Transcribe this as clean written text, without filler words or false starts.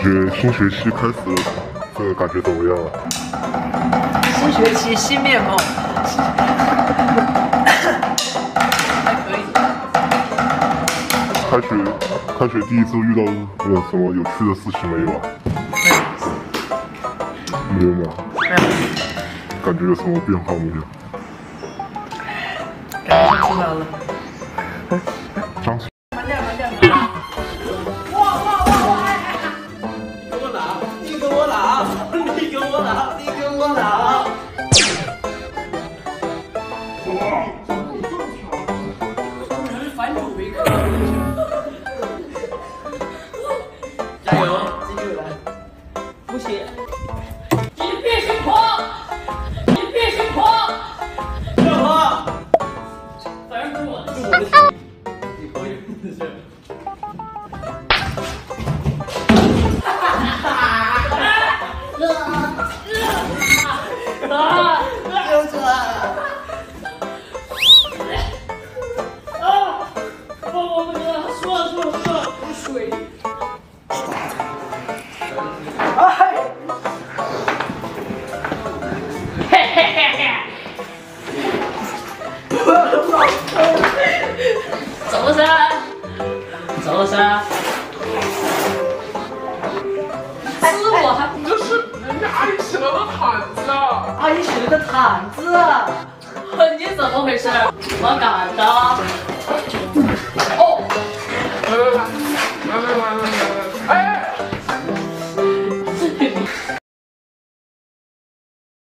觉新学期开始了，这个感觉怎么样啊？ 新学期新面貌，还可以。 开学第一周遇到什么有趣的事情没有啊？没有吗？ 没有。 感觉有什么变化没有？ 感觉出来了。 张。 慢点，慢点。 你跟我拿，你跟我拿，你跟我拿。哇！这是反主为客。加油，继续来。不行。你别心狂，你别心狂。小何，反正是我的事，你可以的事。溜出来了！我不知道，说了，水。哎！嘿嘿嘿嘿！走了噻，走了噻。我还这是人家阿姨洗了个毯子啊！ 阿姨洗了个毯子， 你怎么回事？我赶的。